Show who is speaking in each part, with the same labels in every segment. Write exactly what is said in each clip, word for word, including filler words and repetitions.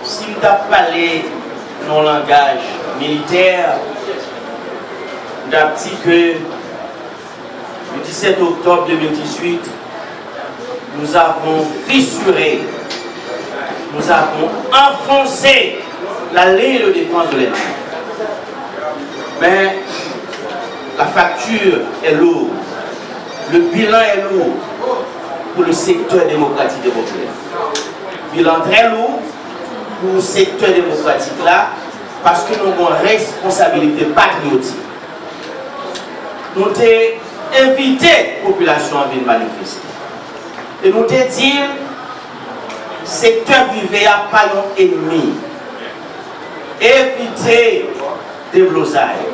Speaker 1: si nous avons parlé dans le langage militaire, nous avons dit que le dix-sept octobre deux mille dix-huit, nous avons fissuré, nous avons enfoncé la ligne de défense de l'ennemi. Mais la facture est lourde, le bilan est lourd pour le secteur démocratique et populaire. Bilan très lourd pour le secteur démocratique là, parce que nous avons une responsabilité patriotique. Nous avons invité la population à venir manifester. Et nous avons dit, le secteur privé n'a pas d'ennemi. Éviter des blosailles.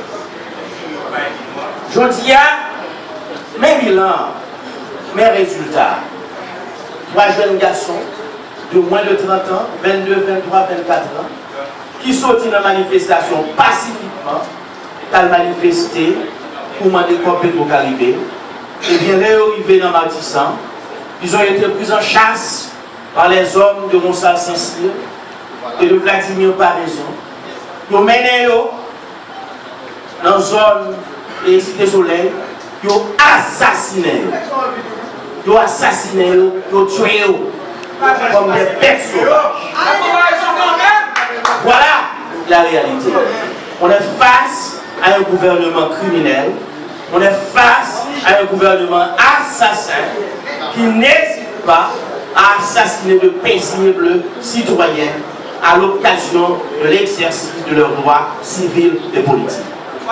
Speaker 1: Je dis, mes bilans, mes résultats. Trois jeunes garçons de moins de trente ans, vingt-deux, vingt-trois, vingt-quatre ans, qui sont dans la manifestation pacifiquement, qui ont manifesté pour demander complètement au Caribé. Et bien, les arrivés dans Matissan, ils ont été pris en chasse par les hommes de Monsal Saint-Cyr et de Vladimir Paraison. Ils ont mené dans la zone de Cité Soleil, ils ont assassiné. Ils ont assassiné, ils ont tué comme des bêtes sauvages. Voilà la réalité. On est face à un gouvernement criminel, on est face à un gouvernement assassin qui n'hésite pas à assassiner de paisibles citoyens à l'occasion de l'exercice de leurs droits civils et politiques.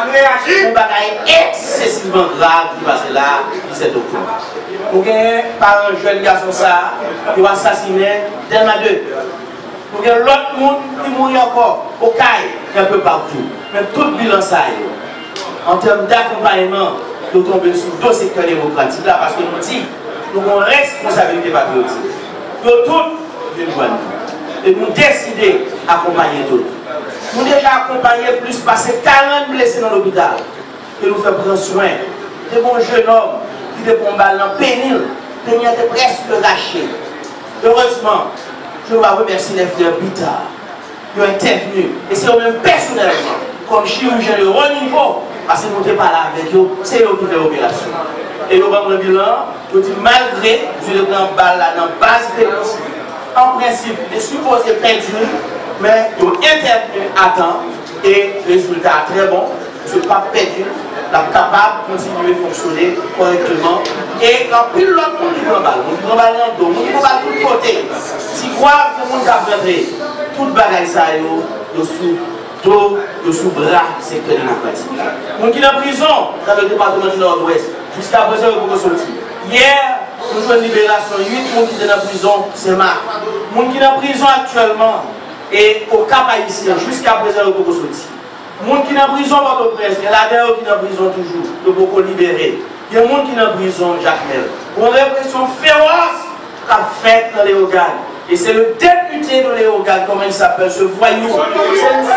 Speaker 1: Un bagage excessivement grave qui passe là, dix-sept octobre. Nous avons par un jeune garçon ça, qui a assassiné Delma deux. Nous avons l'autre monde qui mourit encore au Caille, un peu partout. Mais tout le bilan ça en termes d'accompagnement, nous tombons sur deux secteurs démocratiques là parce que nous disons nous avons une responsabilité patriotique. Nous tous une bonne. Et nous décidons d'accompagner tout. Nous avons déjà accompagné plus passer quarante blessés dans l'hôpital. Et nous faisons prendre soin de bons jeunes hommes qui étaient tombés dans le pénil, qui étaient presque rachés. Heureusement, je dois remercier les frères Bita qui ont intervenu. Et c'est eux-mêmes personnellement, comme chirurgien de haut niveau, parce que nous n'étions pas là avec eux, c'est eux qui font l'opération. Et nous avons le bilan, nous disons malgré, je le prends balle là dans la base de l'autre, en principe, les supposés perdus, mais ils ont intervenu à temps et le résultat très bon. Je ne suis pas perdu, la capable de continuer à fonctionner correctement. Et quand plus l'autre monde qui prend balle, on prend balle dans le dos, on prend balle de tous côtés. Si quoi que le monde a fait, toute bagaille ça, il sous dos, de sous bras, secteur démocratique. On qui est en prison dans le département du Nord-Ouest, jusqu'à présent, il faut sortir. Hier, nous avons une libération, huit personnes qui sont en prison, c'est marre. Les gens qui sont en prison actuellement, et au Cap Haïtien, jusqu'à présent, il faut sortir. Les gens qui sont en prison, Port-au-Prince, il y a la dernière qui est en prison toujours, il faut libérer. Il y a des gens qui sont en prison, Jacques Mel. Une répression féroce qu'a faite dans les organes. Et c'est le député de l'Éogan, comment il s'appelle, ce voyou. C'est une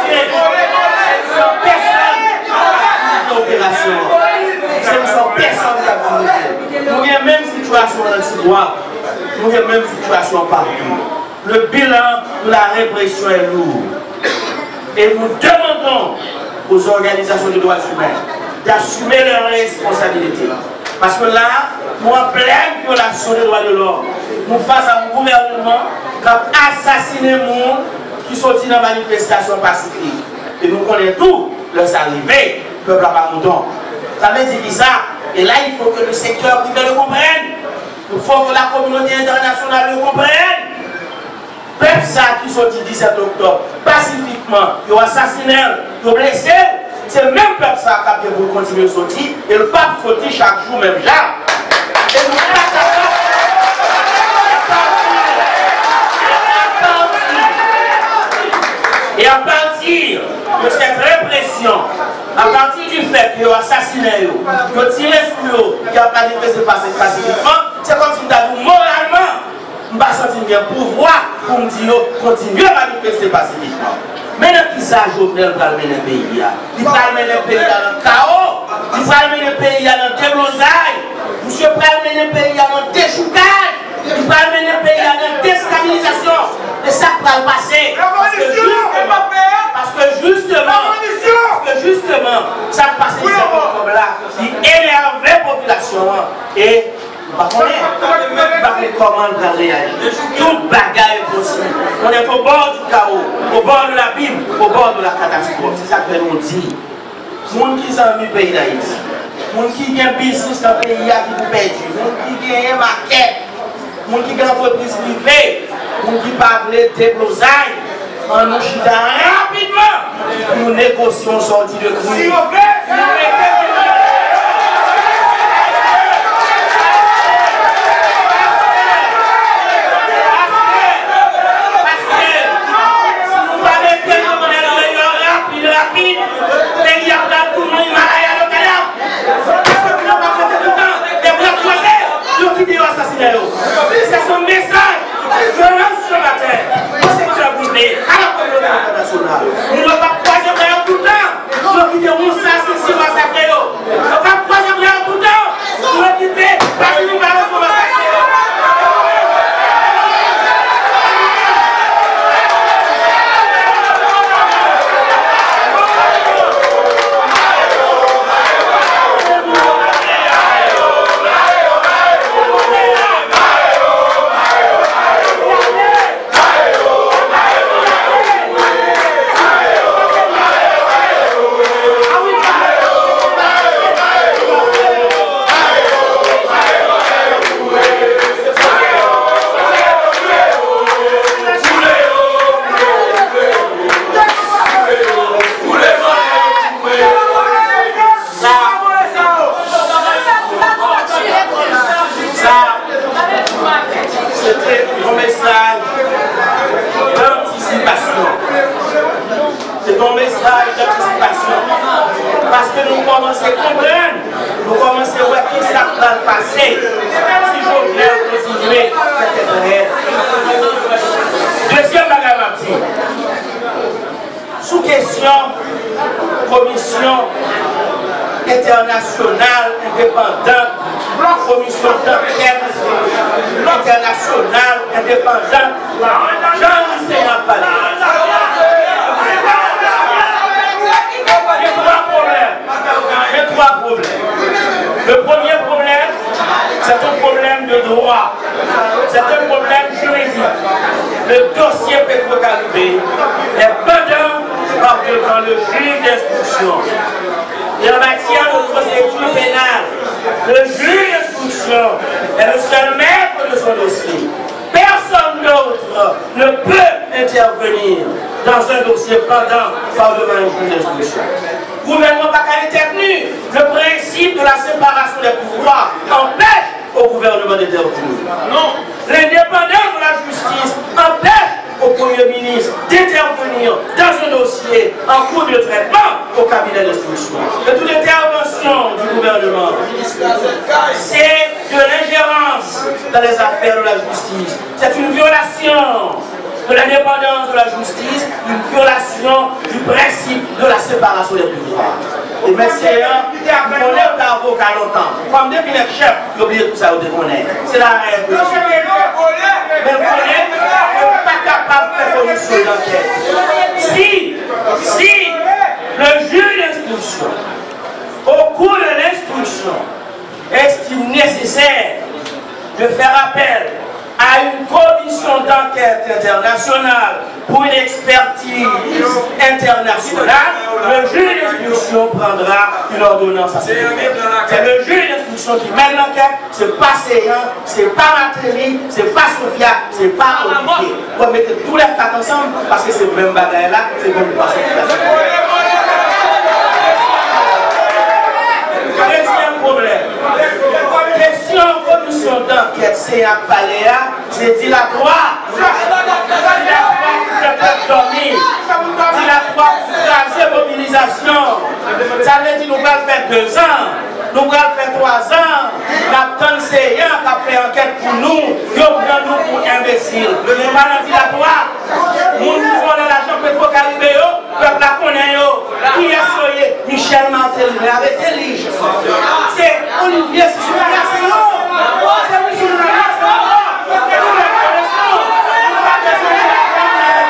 Speaker 1: personne qui a fait l'opération. C'est une personne qui a fait. Nous avons la même situation dans le droit. Nous avons la même situation partout. Le bilan de la répression est lourd. Et nous demandons aux organisations de droits humains d'assumer leurs responsabilités. Parce que là, nous en pleine violation des droits de l'homme. Nous face à un gouvernement qui a assassiné les gens qui sont dans la manifestation pacifique. Et nous connaissons tout, leurs arrivées, le peuple n'a pas longtemps. Ça veut dire que ça, et là il faut que le secteur privé le comprenne. Il faut que la communauté internationale le comprenne. Peuple ça qui sont dit dix-sept octobre, pacifiquement, ils ont assassiné, ils ont blessé. C'est le même peuple ça qui a pour continuer à sortir. Et le pape sortit chaque jour, même là. Et nous sommes pas capables. Et à partir de cette répression, à partir du fait qu'ils ont assassiné, qu'ils ont tiré sur eux, qu'ils n'ont pas manifesté pacifiquement, c'est comme si nous avons moralement, nous ne sommes pas bien pouvoir pour nous dire continuer à manifester pacifiquement. Maintenant, qui ça, Jovenel va mener le pays? Il va mener le pays dans le chaos, il va mener le pays dans le déblosaille, monsieur va mener le pays dans le déchoucage, il va mener le pays dans la déstabilisation. Et ça va le passer. Parce que justement, parce que justement, parce que justement, ça passe comme là, qui énerve la population et on ne comment réagir. Tout bagaille est possible. On est au bord du chaos, au bord de la Bible, au bord de la catastrophe. C'est ça que nous dit. Les gens qui sont dans le pays d'Haïti, les gens qui ont un business dans le pays qui vous perdent, les gens qui ont une maquette, les gens qui ont une entreprise privée, les gens qui parlent de déblosailles, en nous chita rapidement, nous négocions sortie de crise. C'est son message je lance ce matin au secteur privé, à la communauté internationale. Nous ne pouvons pas croiser rien tout le temps. Nous quittons ça, c'est si massacré. Nous ne pouvons pas croiser rien tout le temps. Nous quittons parce que nous allons massacrer. C'est ton message d'anticipation. Parce que nous commençons à comprendre, nous commençons à voir qui ça va le passer. Si je viens continuer, c'est vrai. Deuxième bagage, sous question, commission internationale indépendante, commission d'enquête internationale indépendante, Jean-Lucien Palais. J'ai trois problèmes. Le premier problème, c'est un problème de droit. C'est un problème juridique. Le dossier Petro-Caribé est pendant par devant le juge d'instruction. Et en matière de procédure pénale, le juge d'instruction est le seul maître de son dossier. Personne d'autre ne peut intervenir dans un dossier pendant par devant un juge d'instruction. Le gouvernement n'a pas été tenu. Le principe de la séparation des pouvoirs empêche au gouvernement d'intervenir. Non. L'indépendance de la justice empêche au Premier ministre d'intervenir dans un dossier en cours de traitement au cabinet d'instruction. Et toute intervention du gouvernement, c'est de l'ingérence dans les affaires de la justice. C'est une violation de l'indépendance de la justice, une violation du principe de la séparation des pouvoirs. Et mais c'est un, on est d'avocat longtemps. Comme depuis le chef, j'ai oublié tout ça, on connaît. C'est la règle. Mais on n'est pas capable de faire commission d'enquête. Si, si le juge d'instruction, au cours de l'instruction, estime nécessaire de faire appel à une commission d'enquête internationale pour une expertise internationale, le juge d'instruction prendra une ordonnance à ce effet. C'est le juge d'instruction qui mène l'enquête, c'est pas Séan, c'est pas Matéli, c'est pas Sophia, c'est pas Olivier. On va mettre tous les quatre ensemble parce que c'est le même bagage là, c'est le même passage. Deuxième problème. Question commission d'enquête, c'est à Paléa, c'est dilatoire. Dormir. Dilatoire pour tracer mobilisation. Ça veut dire que nous allons faire deux ans, nous allons faire trois ans. La conseillère qui a fait enquête pour nous, nous prenons nous pour imbéciles. Nous allons dilatoire. Nous nous avons l'argent Petro-Caribé, le peuple la connaît. Qui est soyé Michel Martel, arrêtez les c'est Olivier, c'est sur la c'est c'est sur la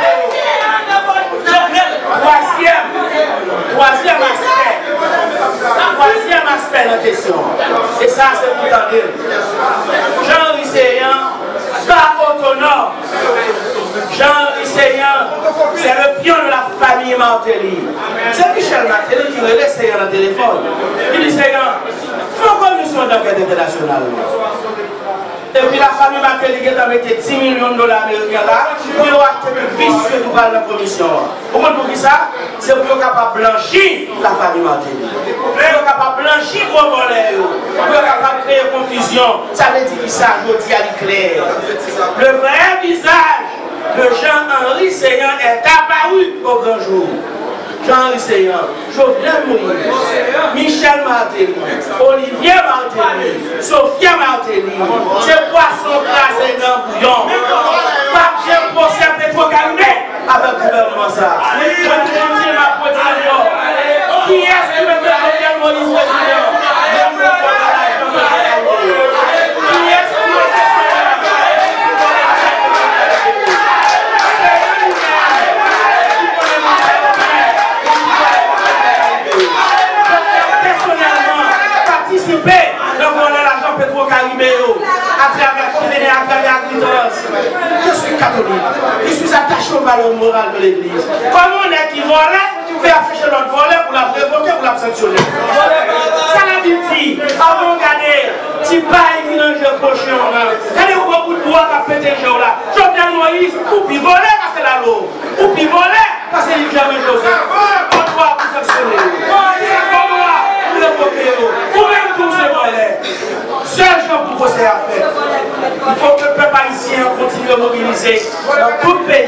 Speaker 1: la question. Et ça, c'est pour t'entendre. Jean Risséan, pas autonome. Jean Risséan, c'est le pion de la famille Martelly. C'est Michel Martelly qui relève Seyhan dans le téléphone. Il dit Seyhan, faut qu'on nous soit d'enquête internationale. Et puis la famille Martelly qui a mis dix millions de dollars américains là, pour acheter le vicieux pour parler de la commission. Pourquoi pour qui ça? C'est pour être capable de blanchir la famille Martelly. Pour être capable de blanchir gros volets. Pour être capable de créer confusion. Ça veut dire que ça, je dis à l'éclair. Le vrai visage de Jean-Henri Seyhan est apparu au grand jour. Jean-Henri Seyhan, Jovenel Moïse, Michel Martelly, Olivier Martelly, Sophia Martelly, c'est poisson crasé dans le bouillon. Pas que j'ai procès Petro-Caribé avec le gouvernement ça. Je continue ma production. Qui est-ce qui veut faire Jovenel Moïse président? Qui est-ce qui veut faire participer dans voler l'argent Petro-Caribé à travers Confédé, à travers Agritos. Je suis catholique. Je suis attaché aux valeurs morales de l'Église. Comment on est qui volait, fait afficher notre volet pour la révoquer, pour la sanctionner. Ça l'a dit, avant de regarder, si pas qui dans le jeu prochain, regardez au bout de bois qui a pété le jeu là. Jovenel Moïse, ou puis voler parce que la l'eau, ou puis voler parce qu'il n'y a jamais chose. On doit vous sanctionner. C'est comme moi. Pour même tous ces volets, seul jour pour procès à faire. Il faut que le peuple haïtien continue à mobiliser dans tout le pays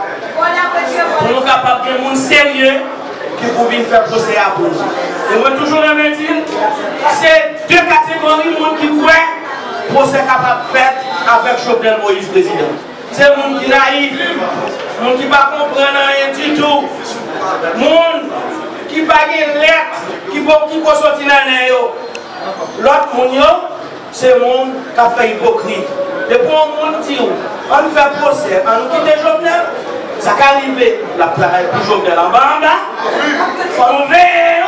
Speaker 1: pour nous capables de monde sérieux qui pour venir faire procès à vous. Et moi toujours le même dire, c'est deux catégories de monde qui croient procès capable de faire avec Jovenel Moïse président. C'est le monde qui est naïf, le monde qui ne va pas comprendre rien du tout, le monde qui ne va pas de lettre, qui ne va pas sortir dans les l'autre monde, c'est le monde qui a fait hypocrite. Et pour le monde dit, on fait procès, on nous quitte Jovenel, ça peut arriver, la plage pour Jovenel en bas en bas, il faut nous veiller,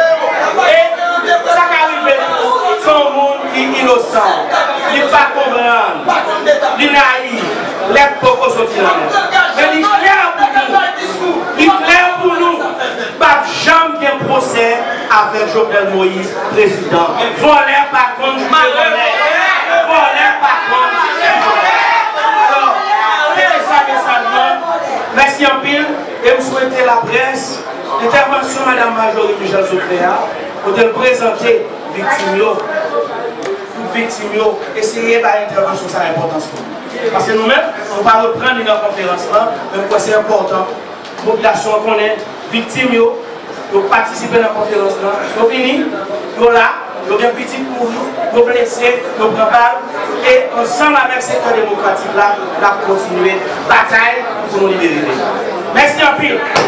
Speaker 1: et ça peut arriver, c'est un monde qui est innocent, il ne va pas comprendre, il est naïf, l'aide pour qu'on sortir dans les mais il est clair pour nous, il est clair pour nous, pas jamais un procès avec Jovenel Moïse, président. Voler par contre, je me voler. Voler par contre, je me voler. Alors, c'est ça le message. Merci en pile. Et vous souhaitez la presse, l'intervention de Mme Marjorie Michel Sofréa, pour te présenter victime. Pour victime, essayer par l'intervention, ça a importance pour nous. Parce que nous-mêmes, on va reprendre une conférence là, mais c'est important. La population connaît, victime, ils participer à la conférence là. Ils fini, ils là, ils ont un petit pour nous, ils blessés, ils prennent balle. Et ensemble avec le secteur démocratique là, on va continuer la bataille pour nous libérer. Merci en pile.